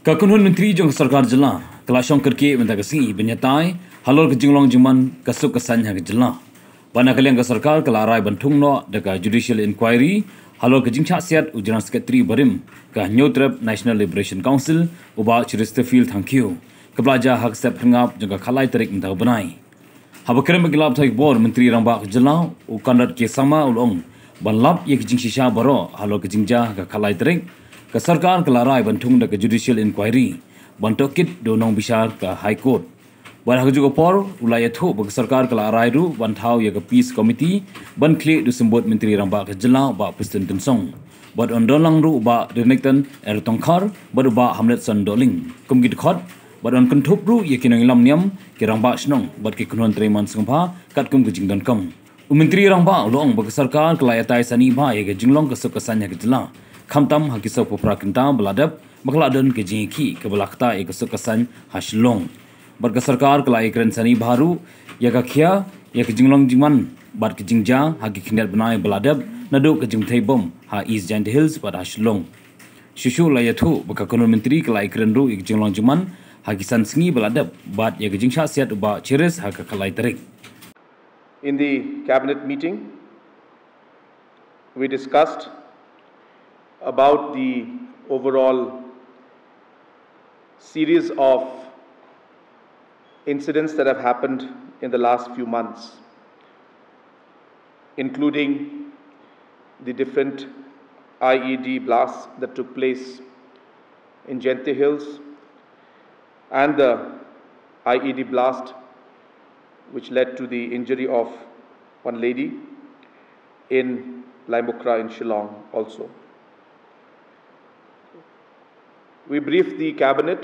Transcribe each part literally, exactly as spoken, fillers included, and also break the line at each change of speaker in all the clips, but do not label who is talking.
Kakunhun Menteri Jong Sarkar Jela, Kalashong Kerki Mentagasi, Benyatai, Halor Kejinglong Jiman, Kasuk Kasanya Jela. Bana Kaliang Sarkar Kalarai Bantungno, Deka Judicial Inquiry, Halor Kejingcha Siat Ujaran Sekretari Barim, Ka Nyotrep National Liberation Council, Uba Chesterfield Thank you. Kebelajar hak step hengap juga kalai terik mentau benai. Habakram Gilab Taik Bor Menteri Rambak Jela, Ukandat Ke Sama Ulong, Banlap Ye Kejing Shisha Baro, Halor Kejingja Ka Kalai Terik, Ka Sarkar Kalarai Bantung Deka Judicial Inquiry, Bantokit Donong Bishar Ka High Court. Ban juga por ulayat ho bagi Sarkar Kalarai ru bantau ya ke Peace Committee ban klik du sembut Menteri Rambak Jela ba Presiden Tensong. Bad ondolang ru ba Renekton Ertongkar bad ba Hamlet Sandoling. Kumgit khot bad on kentup ru ya kinang lam niam ke Rambak Snong bad ke kunhon treman sengpa kat kum ke jingdon kam. Menteri Rambak ulong bagi Sarkar Kalayatai sani ba ya ke jinglong kesukasannya ke Jela. Kamtam hakisau popra kentam beladap bakladon ke jingki ke belakta ya kesukasan haslong. Bad ke Sarkar kelai keren sani baru ya ke kia ya ke jinglong jiman bad ke jingja hagi kindat benai beladap naduk ke jing bom ha East Giant Hills pada haslong. Shushu layatu baka konon menteri kelai keren ru ya ke jinglong jiman hagi san sengi beladap bad ya ke jingsha siat uba ceres ha ke kelai terik.
In the cabinet meeting, we discussed about the overall series of incidents that have happened in the last few months, including the different I E D blasts that took place in Gente Hills and the I E D blast which led to the injury of one lady in Laimukra in Shillong also. We briefed the cabinet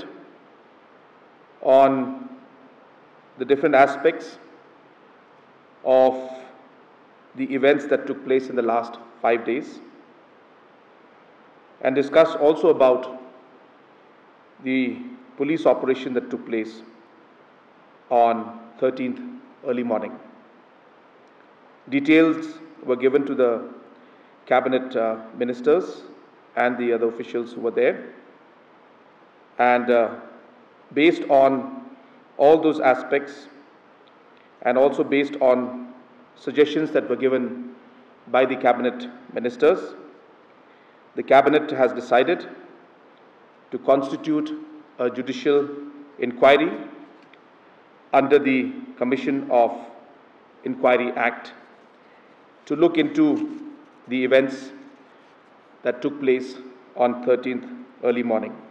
on the different aspects of the events that took place in the last five days and discussed also about the police operation that took place on thirteenth early morning. Details were given to the cabinet uh, ministers and the other officials who were there. And uh, based on all those aspects and also based on suggestions that were given by the cabinet ministers, the cabinet has decided to constitute a judicial inquiry under the Commission of Inquiry Act to look into the events that took place on thirteenth early morning.